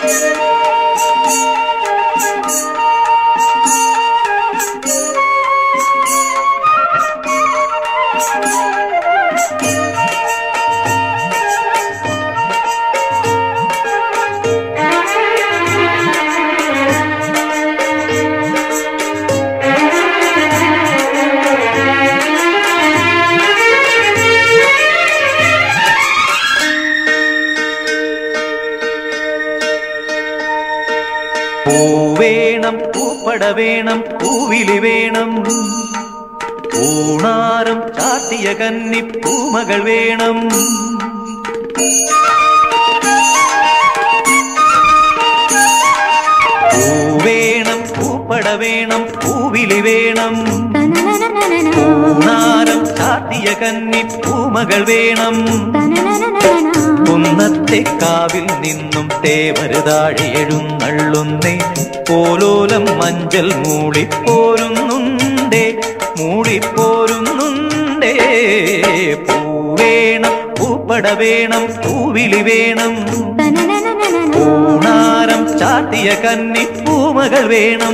പൂവേണം പൂപ്പട വേണം പൂവിളി വേണം പൂണാരം ചാത്തിയ കന്നി പൂമകൾ വേണം പൂവേണം പൂപ്പട വേണം പൂവിളി വേണം പൂണാരം ചാത്തിയ കന്നി പൂമകൾ വേണം കുന്നത്തെ കാവിൽ നിന്നും തേവരുതാഴെ എഴുന്നള്ളുന്നേ പോലോലം മഞ്ചൽ മൂളിപ്പോരുന്നുണ്ടേ മൂളിപ്പോരുന്നുണ്ടേ പൂവേണം പൂപ്പട വേണം പൂവിളി വേണം പൂണാരം ചാത്തിയ കന്നി പൂമകൾ വേണം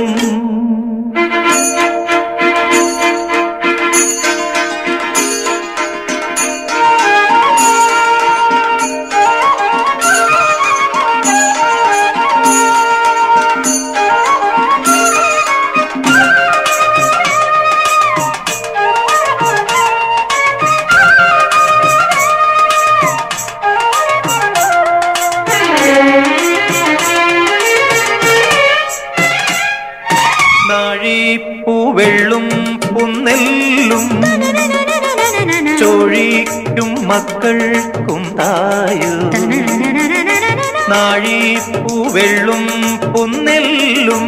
പൂവെള്ളും പുന്നെല്ലും ചോഴിക്കും മക്കൾക്കും തായു നാഴിപ്പൂവെള്ളും പുന്നെല്ലും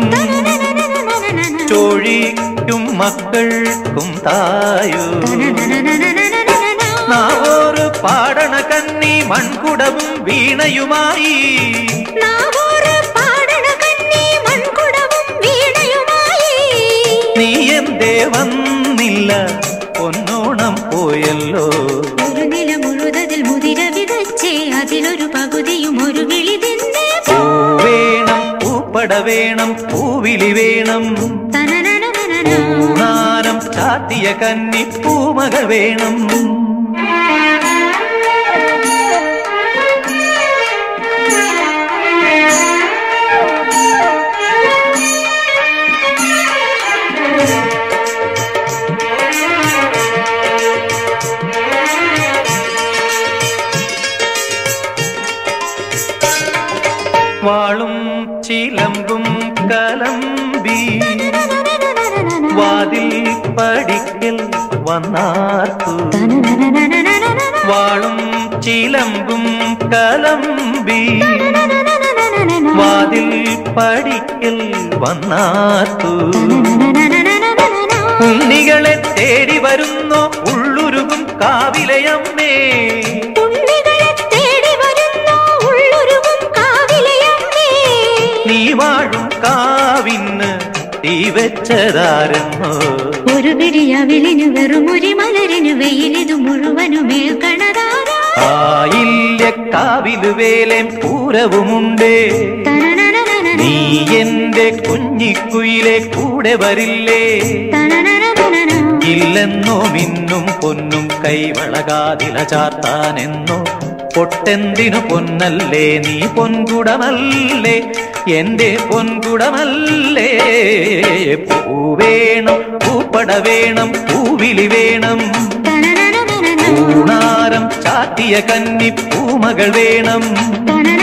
ചോഴിക്കും മക്കൾക്കും തായു നാവോറ് പാടണ കന്നി മൺകുടവും വീണയുമായി നീ എന്തേ വന്നില്ല പൊന്നോണം പോയല്ലോ ഒരു നില മുഴുതതിൽ മുതിര വിതച്ചേ അതിലൊരു പകുതിയും ഒരു വിളി തന്നെ വേണം പൂപ്പട വേണം പൂവിളി വേണം പൂണാരം ചാത്തിയ കന്നി പൂമകൾ വേണം വാളും ചിലമ്പും കലമ്പി വാതിൽ പടിക്കൽ വന്നാർത്തു വാളും ചിലമ്പും കലമ്പി വാതിൽ പടിക്കൽ വന്നാർത്തു ഉണ്ണികളെ തേടി വരുന്നോ ഉള്ളുരുകും കാവിലയമ്മേ നീ വാഴും കാവിന് തീ വെച്ചതാരെന്നോ ഒരു പിടിയവിലിനു വെറുമൊരു മലരിനു വെയിലിതു മുഴുവനുമേ കണതാരാ ആയില്ല കാവില് വേലേം പൂരവുമുണ്ടേ നീ എന്റെ കുഞ്ഞിക്കുയിലെ കൂടെ വരില്ലേ ഇല്ലെന്നോ മിന്നും പൊന്നും കൈവളകാതില ചാർത്താനെന്നോ പൊട്ടെന്തിനു പൊന്നല്ലേ നീ പൊൻകുടമല്ലേ എന്റെ പൊൻകുടമല്ലേ പൂവേണം പൂപ്പട വേണം പൂവിളി വേണം പൂണാരം ചാത്തിയ കന്നി പൂമകൾ വേണം